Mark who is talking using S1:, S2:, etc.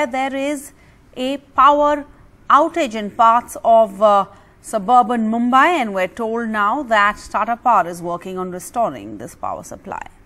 S1: There is a power outage in parts of suburban Mumbai, and we're told now that Tata Power is working on restoring this power supply.